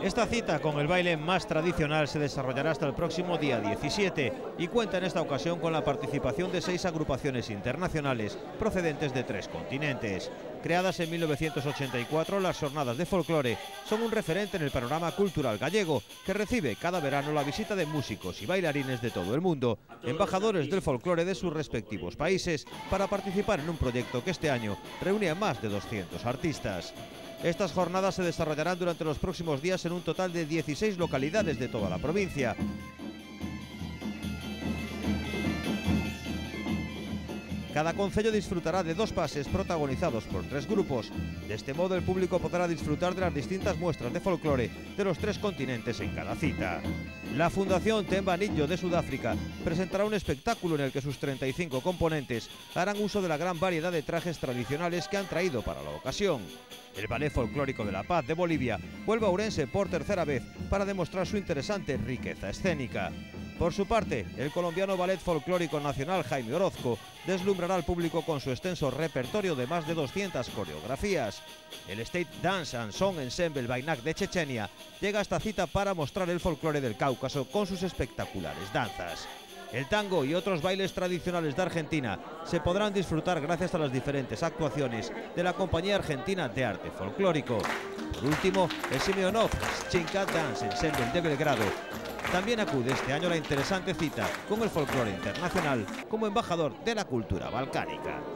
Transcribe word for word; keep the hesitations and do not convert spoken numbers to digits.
Esta cita con el baile más tradicional se desarrollará hasta el próximo día diecisiete y cuenta en esta ocasión con la participación de seis agrupaciones internacionales procedentes de tres continentes. Creadas en mil novecientos ochenta y cuatro, las jornadas de folclore son un referente en el panorama cultural gallego, que recibe cada verano la visita de músicos y bailarines de todo el mundo, embajadores del folclore de sus respectivos países, para participar en un proyecto que este año reúne a más de doscientos artistas. Estas jornadas se desarrollarán durante los próximos días en un total de dieciséis localidades de toda la provincia. Cada concello disfrutará de dos pases protagonizados por tres grupos. De este modo el público podrá disfrutar de las distintas muestras de folclore de los tres continentes en cada cita. La Fundación Temba Nidjo de Sudáfrica presentará un espectáculo en el que sus treinta y cinco componentes harán uso de la gran variedad de trajes tradicionales que han traído para la ocasión. El Ballet Folclórico de la Paz de Bolivia vuelve a Ourense por tercera vez para demostrar su interesante riqueza escénica. Por su parte, el colombiano Ballet Folclórico Nacional Jaime Orozco deslumbrará al público con su extenso repertorio de más de doscientas coreografías. El State Dance and Song Ensemble Baynak de Chechenia llega a esta cita para mostrar el folclore del Cáucaso con sus espectaculares danzas. El tango y otros bailes tradicionales de Argentina se podrán disfrutar gracias a las diferentes actuaciones de la Compañía Argentina de Arte Folclórico. Por último, el Simeonov Chinkat Dance Ensemble de Belgrado también acude este año a la interesante cita con el folclore internacional como embajador de la cultura balcánica.